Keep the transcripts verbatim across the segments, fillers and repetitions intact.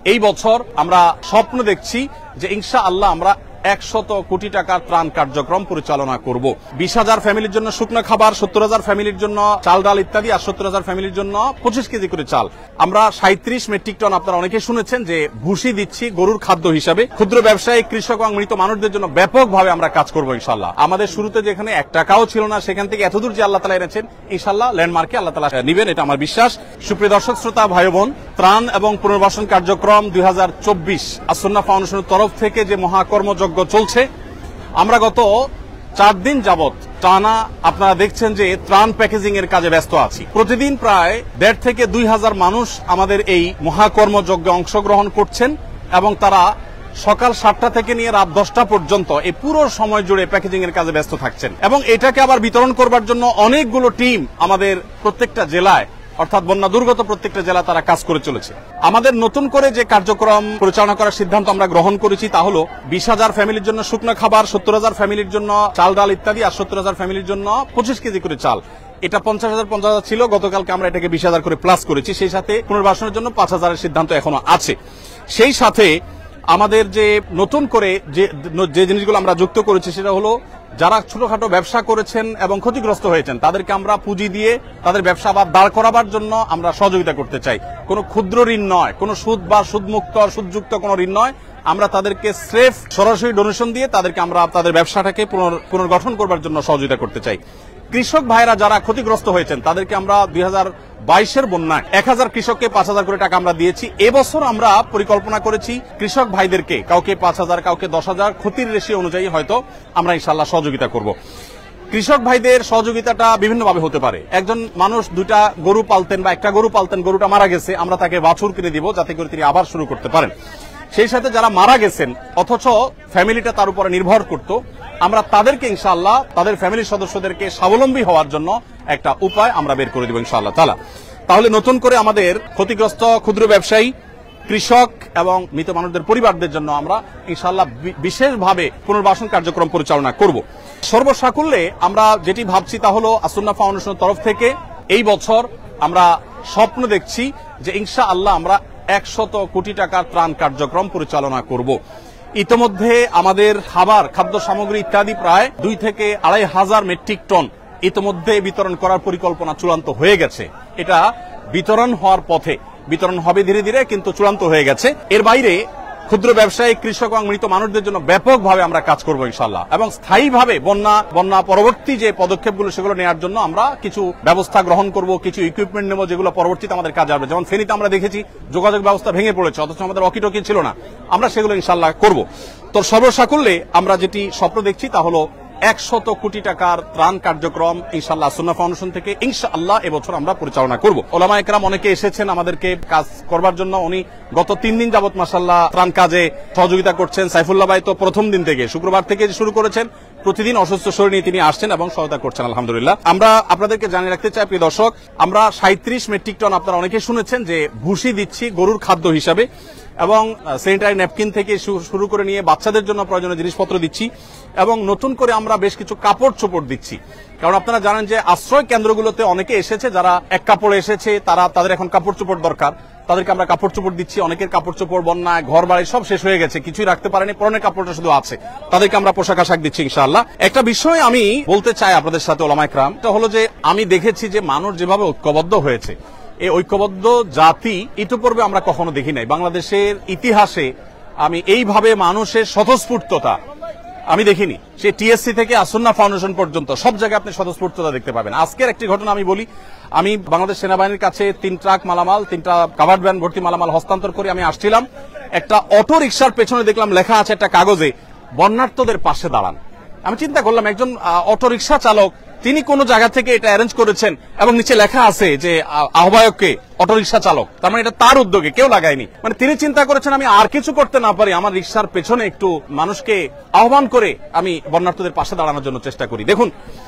এই বছর আমরা স্বপ্ন দেখছি যে ইনশাআল্লাহ আমরা একশত কোটি টাকার ত্রাণ কার্যক্রম পরিচালনা করব। বিশ হাজার ফ্যামিলির জন্য শুকনো খাবার, সত্তর হাজার ফ্যামিলির জন্য চাল ডাল ইত্যাদি, আর সত্তর হাজার ফ্যামিলির জন্য পঁচিশ কেজি করে চাল। আমরা সাঁত্রিশ মেট্রিক টন, আপনারা অনেকে শুনেছেন যে ভুসি দিচ্ছি গরুর খাদ্য হিসাবে। ক্ষুদ্র ব্যবসায়ী, কৃষক এবং মৃত মানুষদের জন্য ব্যাপকভাবে আমরা কাজ করবো ইনশাল্লাহ। আমাদের শুরুতে যেখানে এক টাকাও ছিল না, সেখান থেকে এতদূর যে আল্লাহ তাআলা এনেছেন, ইনশাল্লাহ ল্যান্ডমার্কে আল্লাহ তাআলা নিবেন, এটা আমার বিশ্বাস। সুপ্রিয় দর্শক শ্রোতা ভাই বোন, ত্রাণ এবং পুনর্বাসন কার্যক্রম দুই হাজার চব্বিশ আসুন্নাহ ফাউন্ডেশনের তরফ থেকে যে মহাকর্মযজ্ঞ চলছে, আমরা গত চার দিন যাবৎ টানা আপনারা দেখছেন যে ত্রাণ প্যাকেজিং এর কাজে ব্যস্ত আছি। প্রতিদিন প্রায় দেড় থেকে দুই হাজার মানুষ আমাদের এই মহাকর্মযজ্ঞে অংশগ্রহণ করছেন এবং তারা সকাল সাতটা থেকে নিয়ে রাত দশটা পর্যন্ত এই পুরো সময় জুড়ে প্যাকেজিং এর কাজে ব্যস্ত থাকছেন এবং এটাকে আবার বিতরণ করবার জন্য অনেকগুলো টিম আমাদের প্রত্যেকটা জেলায়, অর্থাৎ বন্যা দুর্গত প্রত্যেকটা জেলা তারা কাজ করে চলেছে। আমাদের নতুন করে যে কার্যক্রম পরিচালনা করার সিদ্ধান্ত আমরা গ্রহণ করেছি তা হলো বিশ হাজার ফ্যামিলির জন্য শুকনো খাবার, সত্তর হাজার ফ্যামিলির জন্য চাল ডাল ইত্যাদি, আর সত্তর হাজার ফ্যামিলির জন্য পঁচিশ কেজি করে চাল। এটা পঞ্চাশ হাজার পঞ্চাশ হাজার ছিল, গতকালকে আমরা এটাকে বিশ হাজার করে প্লাস করেছি। সেই সাথে পুনর্বাসনের জন্য পাঁচ হাজারের সিদ্ধান্ত এখনো আছে। সেই সাথে আমাদের যে নতুন করে যে যে জিনিসগুলো আমরা যুক্ত করেছি সেটা হলো যারা ছোটখাটো ব্যবসা করেছেন এবং ক্ষতিগ্রস্ত হয়েছেন তাদেরকে আমরা পুঁজি দিয়ে তাদের ব্যবসা আবার দাঁড় করাবার জন্য আমরা সহযোগিতা করতে চাই। কোনো ক্ষুদ্র ঋণ নয়, কোনো সুদ বা সুদমুক্ত সুদযুক্ত কোনো ঋণ নয়। আমরা তাদেরকে স্রেফ সরাসরি ডোনেশন দিয়ে তাদেরকে আমরা তাদের ব্যবসাটাকে পুনর্গঠন করবার জন্য সহযোগিতা করতে চাই। কৃষক ভাইরা যারা ক্ষতিগ্রস্ত হয়েছেন তাদেরকে আমরা দুই হাজার বাইশের বন্যায় এক হাজার কৃষককে পাঁচ হাজার করে টাকা আমরা দিয়েছি। এবছর আমরা পরিকল্পনা করেছি কৃষক ভাইদেরকে কাউকে পাঁচ হাজার কাউকে দশ হাজার ক্ষতির রেশিও অনুযায়ী হয়তো আমরা ইনশাল্লাহ সহযোগিতা করব। কৃষক ভাইদের সহযোগিতাটা বিভিন্নভাবে হতে পারে। একজন মানুষ দুইটা গরু পালতেন বা একটা গরু পালতেন, গরুটা মারা গেছে, আমরা তাকে বাছুর কিনে দিব যাতে করে তিনি আবার শুরু করতে পারেন। সেই সাথে যারা মারা গেছেন অথচ ফ্যামিলিটা তার উপরে নির্ভর করত, আমরা তাদেরকে ইনশাআল্লাহ তাদের ফ্যামিলির সদস্যদেরকে স্বাবলম্বী হওয়ার জন্য একটা উপায় আমরা বের করে দিব ইনশাআল্লাহ তাআলা। তাহলে নতুন করে আমাদের ক্ষতিগ্রস্ত ক্ষুদ্র ব্যবসায়ী, কৃষক এবং মৃত মানুষদের পরিবারদের জন্য আমরা ইনশাআল্লাহ বিশেষভাবে পুনর্বাসন কার্যক্রম পরিচালনা করব। সর্বসাকুল্যে আমরা যেটি ভাবছি তা হলো আসুন্নাহ ফাউন্ডেশনের তরফ থেকে এই বছর আমরা স্বপ্ন দেখছি যে ইনশাআল্লাহ আমরা একশত কোটি টাকার ত্রাণ কার্যক্রম পরিচালনা করব। ইতোমধ্যে আমাদের খাবার, খাদ্য সামগ্রী ইত্যাদি প্রায় দুই থেকে আড়াই হাজার মেট্রিক টন ইতোমধ্যে বিতরণ করার পরিকল্পনা চূড়ান্ত হয়ে গেছে। এটা বিতরণ হওয়ার পথে, বিতরণ হবে ধীরে ধীরে, কিন্তু চূড়ান্ত হয়ে গেছে। এর বাইরে ক্ষুদ্র ব্যবসায়ী, কৃষক এবং মৃত মানুষদের জন্য ব্যাপকভাবে আমরা কাজ করব ইনশাআল্লাহ এবং স্থায়ীভাবে বন্যা বন্যা পরবর্তী যে পদক্ষেপগুলো সেগুলো নেওয়ার জন্য আমরা কিছু ব্যবস্থা গ্রহণ করব, কিছু ইকুইপমেন্ট নেব যেগুলো পরবর্তীতে আমাদের কাজে আসবে। যেমন ফেনীতে আমরা দেখেছি যোগাযোগ ব্যবস্থা ভেঙে পড়েছে, অথচ আমাদের অকিটকি ছিল না, আমরা সেগুলো ইনশাআল্লাহ করব। তো সর্বসাকুল্যে আমরা যেটি স্বপ্ন দেখছি তা হলো একশত কোটি টাকার ত্রাণ কার্যক্রম ইনশাআল্লাহ আসুন্নাহ ফাউন্ডেশন থেকে ইনশাআল্লাহ এবছর আমরা পরিচালনা করব। ওলামা একরাম অনেকে এসেছেন আমাদেরকে কাজ করবার জন্য। উনি গত তিন দিন যাবত মাশাআল্লাহ ত্রাণ কাজে সহযোগিতা করছেন। সাইফুল্লাহ ভাই তো প্রথম দিন থেকে, শুক্রবার থেকে শুরু করেছেন, প্রতিদিন অসুস্থ শরীর নিয়ে তিনি আসছেন এবং সহায়তা করছেন আলহামদুলিল্লাহ। আমরা আপনাদেরকে জানিয়ে রাখতে চাই প্রিয় দর্শক, আমরা সাঁত্রিশ মেট্রিক টন, আপনারা অনেকে শুনেছেন যে ভুসি দিচ্ছি গরুর খাদ্য হিসাবে এবং স্যানিটারি ন্যাপকিন থেকে শুরু করে নিয়ে বাচ্চাদের জন্য প্রয়োজনীয় জিনিসপত্র দিচ্ছি এবং নতুন করে আমরা বেশ কিছু কাপড় চোপড় দিচ্ছি। কারণ আপনারা জানেন যে আশ্রয় কেন্দ্রগুলোতে অনেকে এসেছে যারা এক কাপড়ে এসেছে, তারা তাদের এখন কাপড় চোপড় দরকার, তাদেরকে আমরা কাপড় চোপড় দিচ্ছি। অনেকের কাপড় চোপড় বন্যায় ঘর বাড়ি সব শেষ হয়ে গেছে, কিছুই রাখতে পারেনি, পরনের কাপড়টা শুধু আছে, তাদেরকে আমরা পোশাক আশাক দিচ্ছি ইনশাআল্লাহ। একটা বিষয় আমি বলতে চাই আপনাদের সাথে ওলামা একরাম, এটা হলো যে আমি দেখেছি যে মানুষ যেভাবে ঐক্যবদ্ধ হয়েছে, এই ঐক্যবদ্ধ জাতি ইতিপূর্বে আমরা কখনো দেখি নাই। বাংলাদেশের ইতিহাসে আমি এইভাবে মানুষের স্বতঃস্ফূর্ততা আমি দেখিনি। সে টিএসসি থেকে আসুন্নাহ ফাউন্ডেশন পর্যন্ত সব জায়গায় আপনি স্বতঃস্ফূর্ততা দেখতে পাবেন। আজকের একটি ঘটনা আমি বলি, আমি বাংলাদেশ সেনাবাহিনীর কাছে তিন ট্রাক মালামাল, তিনটা কাভার্ড ভ্যান ভর্তি মালামাল হস্তান্তর করে আমি আসছিলাম, একটা অটো রিকশার পেছনে দেখলাম লেখা আছে একটা কাগজে, বন্যার্তদের পাশে দাঁড়ান। আমি চিন্তা করলাম একজন অটো রিকশা চালক তিনি কোন জায়গা থেকে এটা অ্যারেঞ্জ করেছেন এবং নিচে লেখা আছে যে আহ্বায়ককে অটোরিকশা চালক, তার মানে এটা তার উদ্যোগে, কেউ লাগায়নি। মানে তিনি চিন্তা করেছেন আমি আর কিছু করতে না পারি, আমার রিকশার পেছনে একটু মানুষকে আহ্বান করে আমি বন্যার্তদের পাশে দাঁড়ানোর জন্য চেষ্টা করি। দেখুন,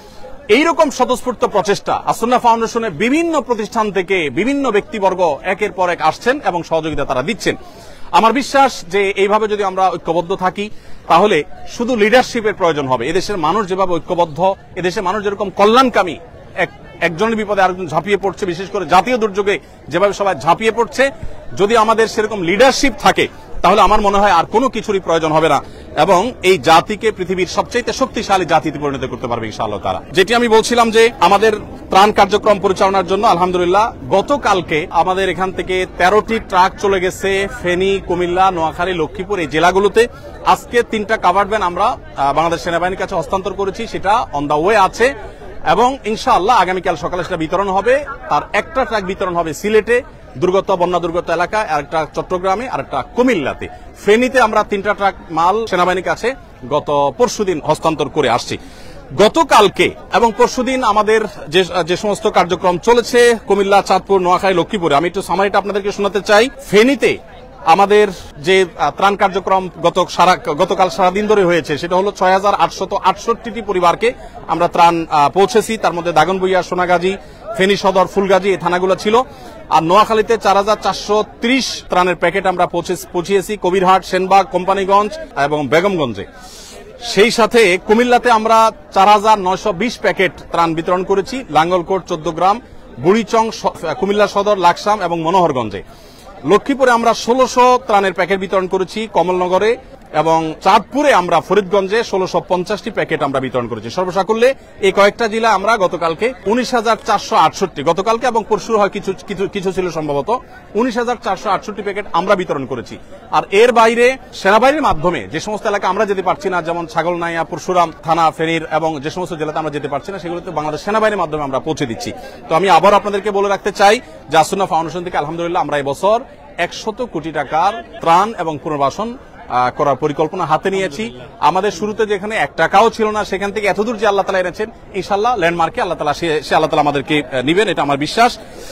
এইরকম স্বতঃস্ফূর্ত প্রচেষ্টা আসুন্নাহ ফাউন্ডেশনের বিভিন্ন প্রতিষ্ঠান থেকে বিভিন্ন ব্যক্তিবর্গ একের পর এক আসছেন এবং সহযোগিতা তারা দিচ্ছেন। আমার বিশ্বাস যে এইভাবে যদি আমরা ঐক্যবদ্ধ থাকি তাহলে শুধু লিডারশিপের প্রয়োজন হবে। এদেশের মানুষ যেভাবে ঐক্যবদ্ধ, এদেশের মানুষ যেরকম কল্যাণকামী, এক একজনের বিপদে আরেকজন ঝাঁপিয়ে পড়ছে, বিশেষ করে জাতীয় দুর্যোগে যেভাবে সবাই ঝাঁপিয়ে পড়ছে, যদি আমাদের সেরকম লিডারশিপ থাকে তাহলে আমার মনে হয় আর কোনো কিছুরই প্রয়োজন হবে না এবং এই জাতিকে পৃথিবীর সবচেয়ে শক্তিশালী জাতিতে পরিণত করতে পারবে ইনশাআল্লাহ তাআলা। যেটি আমি বলছিলাম যে আমাদের ত্রাণ কার্যক্রম পরিচালনার জন্য আলহামদুলিল্লাহ গতকালকে আমাদের এখান থেকে তেরোটি ট্রাক চলে গেছে ফেনী, কুমিল্লা, নোয়াখালী, লক্ষ্মীপুর এই জেলাগুলোতে। আজকে তিনটা কাভার্ড ভ্যান আমরা বাংলাদেশ সেনাবাহিনীর কাছে হস্তান্তর করেছি, সেটা অন দা ওয়ে আছে এবং ইনশাআল্লাহ আগামীকাল সকালে সেটা বিতরণ হবে। তার একটা ট্রাক বিতরণ হবে সিলেটে দুর্গত বন্যা দুর্গত এলাকায়, আর একটা চট্টগ্রামে, আর একটা কুমিল্লাতে। ফেনীতে আমরা তিনটা ট্রাক মাল সেনাবাহিনীর কাছে গত পরশুদিন হস্তান্তর করে আসছি। গতকালকে এবং পরশুদিন আমাদের যে যে সমস্ত কার্যক্রম চলেছে কুমিল্লা, চাঁদপুর, নোয়াখালী, লক্ষ্মীপুরে, আমি একটু সামারিটা আপনাদেরকে শোনাতে চাই। ফেনীতে আমাদের যে ত্রাণ কার্যক্রম গত সারা গতকাল সারাদিন ধরে হয়েছে সেটা হলো ছয় হাজার আটশত আটষট্টি পরিবারকে আমরা ত্রাণ পৌঁছেছি। তার মধ্যে দাগনভূঞা, সোনাগাজী, ফেনী সদর, ফুলগাজী এই থানাগুলো ছিল। আর নোয়াখালীতে চার হাজার চারশো ত্রিশ ত্রাণের প্যাকেট আমরা পৌঁছিয়েছি কবিরহাট, সেনবাগ, কোম্পানিগঞ্জ এবং বেগমগঞ্জে। সেই সাথে কুমিল্লাতে আমরা চার হাজার নয়শো বিশ প্যাকেট ত্রাণ বিতরণ করেছি লাঙ্গলকোট, চোদ্দ গ্রাম, বুড়িচং, কুমিল্লা সদর, লাকসাম এবং মনোহরগঞ্জে। লক্ষ্মীপুরে আমরা ষোলশো ত্রাণের প্যাকেট বিতরণ করেছি কমলনগরে এবং চাঁদপুরে আমরা ফরিদগঞ্জে ষোলশো পঞ্চাশটি প্যাকেট আমরা বিতরণ করেছি। সর্বসাকুল্যে এই কয়েকটা জেলা আমরা গতকালকে উনিশ হাজার চারশো আটষট্টি গতকালকে এবং পরশু হয় কিছু কিছু ছিল সম্ভবত উনিশ হাজার চারশো আটষট্টি প্যাকেট আমরা বিতরণ করেছি। আর এর বাইরে সেনাবাহিনীর মাধ্যমে যে সমস্ত এলাকা আমরা যেতে পারছি না, যেমন ছাগলনাইয়া, পরশুরাম থানা, ফেনীর এবং যে সমস্ত জেলাতে আমরা যেতে পারছি না, সেগুলোতে বাংলাদেশ সেনাবাহিনীর মাধ্যমে আমরা পৌঁছে দিচ্ছি। তো আমি আবার আপনাদেরকে বলে রাখতে চাই যে আসুন্নাহ ফাউন্ডেশন থেকে আলহামদুলিল্লাহ আমরা এবছর একশত কোটি টাকার ত্রাণ এবং পুনর্বাসন করার পরিকল্পনা হাতে নিয়েছি। আমাদের শুরুতে যেখানে এক টাকাও ছিল না সেখান থেকে এতদূর যে আল্লাহ তাআলা এনেছেন, ইনশাআল্লাহ ল্যান্ডমার্কে আল্লাহ তাআলা সে আল্লাহ তাআলা আমাদেরকে নিবেন, এটা আমার বিশ্বাস।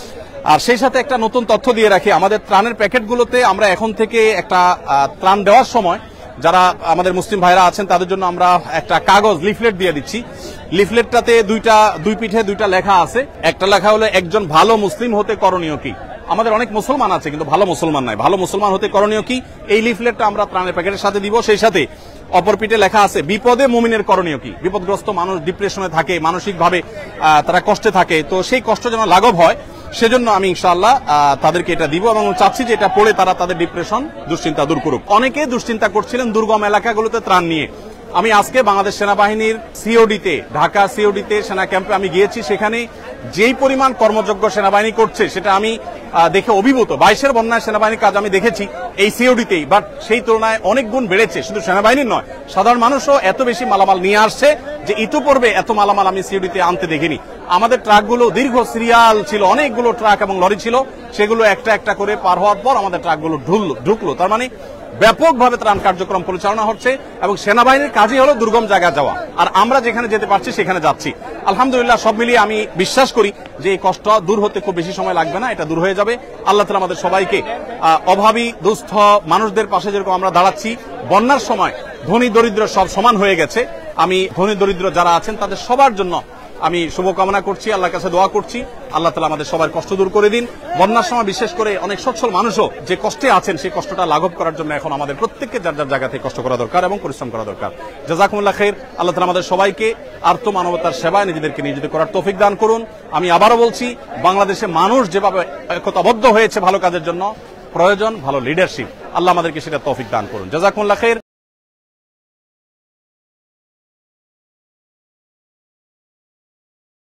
আর সেই সাথে একটা নতুন তথ্য দিয়ে রাখি, আমাদের ত্রাণের প্যাকেটগুলোতে আমরা এখন থেকে একটা ত্রাণ দেওয়ার সময় যারা আমাদের মুসলিম ভাইরা আছেন তাদের জন্য আমরা একটা কাগজ লিফলেট দিয়ে দিচ্ছি। লিফলেটটাতে দুইটা দুই পিঠে দুইটা লেখা আছে। একটা লেখা হলো একজন ভালো মুসলিম হতে করণীয় কি। আমাদের অনেক মুসলমান আছে কিন্তু ভালো মুসলমান নাই, ভালো মুসলমান হতে করণীয় কি, এই লিফলেটটা আমরা ত্রাণের প্যাকেটের সাথে দিব। সেই সাথে অপর পিঠে লেখা আছে বিপদে মুমিনের করণীয় কি। বিপদগ্রস্ত মানুষ ডিপ্রেশনে থাকে, মানসিকভাবে তারা কষ্টে থাকে, তো সেই কষ্ট যেন লাঘব হয় সেজন্য আমি ইনশাআল্লাহ তাদেরকে এটা দিব এবং চাচ্ছি যে এটা পড়ে তারা তাদের ডিপ্রেশন, দুশ্চিন্তা দূর করুক। অনেকে দুশ্চিন্তা করছিলেন দুর্গম এলাকাগুলোতে ত্রাণ নিয়ে। আমি আজকে বাংলাদেশ সেনাবাহিনীর সিওডিতে, ঢাকা সিওডিতে সেনা ক্যাম্পে আমি গিয়েছি। সেখানে যেই পরিমাণ কর্মযোগ্য সেনাবাহিনী করছে সেটা আমি দেখে অভিভূত। বাইশের বন্যায় সেনাবাহিনীর কাজ আমি দেখেছি এই সিওডিতেই, বাট সেই তুলনায় অনেক গুণ বেড়েছে। শুধু সেনাবাহিনীর নয়, সাধারণ মানুষও এত বেশি মালামাল নিয়ে আসছে যে ইতিপূর্বে এত মালামাল আমি সিওডিতে আনতে দেখিনি। আমাদের ট্রাকগুলো দীর্ঘ সিরিয়াল ছিল, অনেকগুলো ট্রাক এবং লরি ছিল, সেগুলো একটা একটা করে পার হওয়ার পর আমাদের ট্রাকগুলো ঢুকলো। তার মানে ব্যাপকভাবে ত্রাণ কার্যক্রম পরিচালনা হচ্ছে এবং সেনাবাহিনীর কাজই হলো দুর্গম জায়গায় যাওয়া, আর আমরা যেখানে যেতে পারছি সেখানে যাচ্ছি। আলহামদুলিল্লাহ সব মিলিয়ে আমি বিশ্বাস করি যে এই কষ্ট দূর হতে খুব বেশি সময় লাগবে না, এটা দূর হয়ে যাবে। আল্লাহ তাআলা আমাদের সবাইকে অভাবী দুস্থ মানুষদের পাশে যেরকম আমরা দাঁড়াচ্ছি, বন্যার সময় ধনী দরিদ্র সব সমান হয়ে গেছে। আমি ধনী দরিদ্র যারা আছেন তাদের সবার জন্য আমি শুভকামনা করছি, আল্লাহর কাছে দোয়া করছি আল্লাহ তাআলা আমাদের সবার কষ্ট দূর করে দিন। বন্যার সময় বিশেষ করে অনেক সচ্ছল মানুষও যে কষ্টে আছেন সেই কষ্টটা লাঘব করার জন্য এখন আমাদের প্রত্যেককে যার যার জায়গা থেকে কষ্ট করা দরকার এবং পরিশ্রম করা দরকার। জাযাকুমুল্লাহ খাইর। আল্লাহ তাআলা আমাদের সবাইকে আর্ত মানবতার সেবায় নিজেদেরকে নিয়োজিত করার তৌফিক দান করুন। আমি আবারও বলছি, বাংলাদেশে মানুষ যেভাবে একতাবদ্ধ হয়েছে ভালো কাজের জন্য, প্রয়োজন ভালো লিডারশিপ। আল্লাহ আমাদেরকে সেটা তৌফিক দান করুন। জাযাকুমুল্লাহ খাইর।